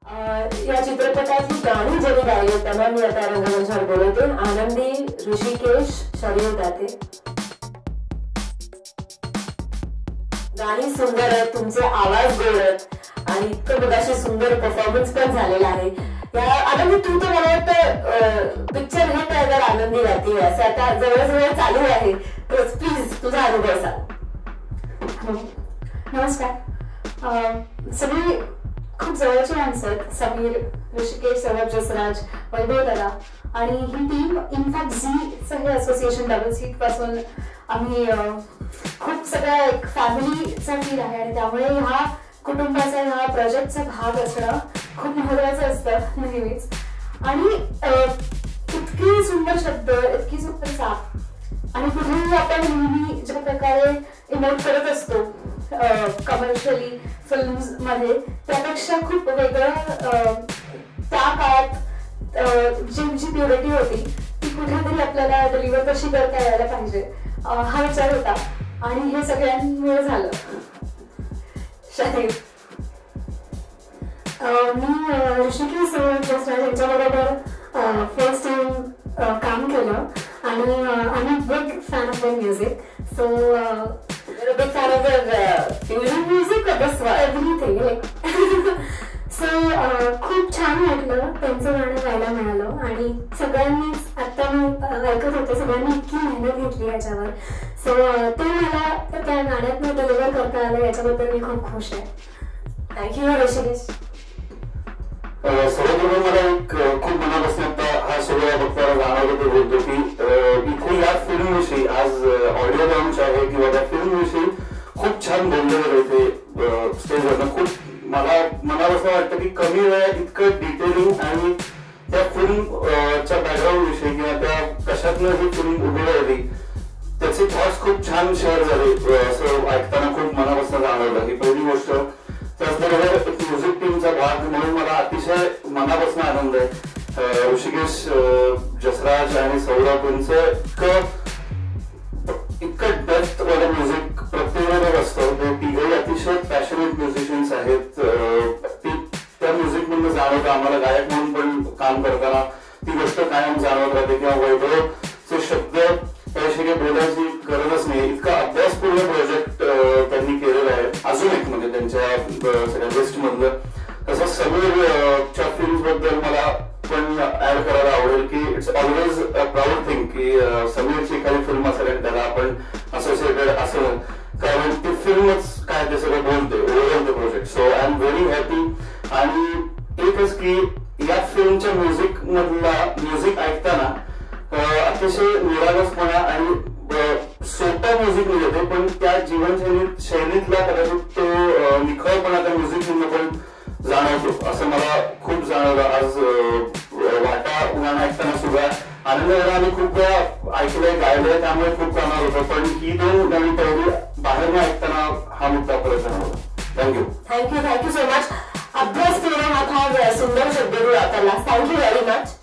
या चित्रपटाची गाणी ज्यांनी गायली त्यांना मी आता रंगमंचावर बोलवते. आनंदी, ऋषिकेश, शरीर दाते. गाणी सुंदर आहेत, तुमचे आवाज गोड आहेत आणि इतकं बघाशी सुंदर परफॉर्मन्स पण झालेला आहे. या आनंदी, तू तर मला वाटतं पिक्चर हिट आहे तर आनंदी गाती असं आता जवळजवळ चालू आहे, तर प्लीज तुझा अनुभव सांग. नमस्कार. सगळी खूप जवळची माणसं आहेत. समीर, ऋषिकेश, सौरभ, जसराज, वैभव दादा आणि ही टीम इनफॅक्ट झीचं हे असोसिएशन डबल सीट पासून आम्ही खूप सगळ्या एक फॅमिलीचा फील आहे आणि त्यामुळे ह्या कुटुंबाचा ह्या प्रोजेक्टचा भाग असणं खूप महत्वाचं असतं नेहमीच. आणि इतकी सुंदर शब्द, इतकी सुंदर साथ आणि कुठेही आपण नेहमी ज्या प्रकारे इमोट करत असतो कमर्शियली फिल्म्स मध्ये, त्यापेक्षा खूप वेगळं त्या काळात जी प्युरिटी होती ती कुठेतरी आपल्याला डिलिव्हर कशी करता यायला पाहिजे हा विचार होता आणि हे सगळ्यांमुळे झालं. शरीर, मी ऋषिकेश जसराज यांच्याबरोबर फर्स्ट टाइम काम केलं आणि I am big fan of their music. So big fan of the fusion music or this one? Everything, like so खूप छान वाटलं त्यांचं गाणं गायला मिळालं आणि सगळ्यांनीच आता मी ऐकत होते सगळ्यांनी इतकी मेहनत घेतली याच्यावर. सो ते मला त्या गाण्यातनं डिलिव्हर करता आलं याच्याबद्दल मी खूप खुश आहे. थँक्यू ऋषिकेश. सर्वप्रथम मला एक खूप मनापासून आता हा सोहळा बघताना जाणवलं ते बोलतो की इथे या फिल्म विषयी आज ऑडिओ लॉन्च आहे किंवा त्या फिल्म विषयी खूप छान बोललं गेलं इथे स्टेजवरनं. खूप मला मनापासून वाटतं की कमी वेळात इतकं डिटेलिंग आणि त्या फिल्मच्या बॅकग्राऊंड विषयी किंवा त्या कशातनं ही फिल्म उभी राहिली त्याचे थॉट्स खूप छान शेअर झाले असं ऐकताना खूप मनापासून जाणवलं. ही पहिली गोष्ट. त्याचबरोबर एक म्युझिक टीमचा भाग म्हणून मला अतिशय मनापासून आनंद आहे. ऋषिकेश, जसराज आणि सौरभ यांचं इतकं डेप्थ वालं म्युझिक प्रत्येकावर असतं. ते तिघही अतिशय पॅशनेट म्युझिशियन्स आहेत. त्या म्युझिक मधून जाणवतं आम्हाला गायक म्हणून पण काम करताना ती गोष्ट कायम जाणवत राहते. किंवा वैभवचे शब्द त्याविषयी काही बोलायची गरजच नाही, इतका अभ्यासपूर्ण प्रोजेक्ट त्यांनी केलेला आहे. अजून एक म्हणजे त्यांच्या सगळ्या लिस्ट मधलं. तसंच समीरच्या फिल्म्स बद्दल मला पण ऍड करायला आवडेल की it's always a proud thing की समीरची एखादी फिल्म असेल आणि त्याला आपण असोसिएटेड असेल, कारण ती फिल्मच काय ते सगळं बोलते overall the project. So I am very happy. आणि एकच की या फिल्मच्या म्युझिक मधला म्युझिक ऐकताना अतिशय निरागसपणा आणि सोपं म्युझिक मिळते पण त्या शैलीतला कदाचित तो निखळपणा त्या म्युझिक मधून पण जाणवतो असं मला खूप जाणवलं. आज वाटा गाणं ऐकताना सुद्धा आनंद झाला. आम्ही खूप वेळा ऐकलंय गायलंय त्यामुळे खूप जाणार होतं, पण ही दोन गाणी पहिली बाहेर ऐकताना हा मुद्दा परत जाणवला. Thank you thank you thank you so much. अभ्यास केला हा फार सुंदर शब्द तू वापरला. Thank you very much.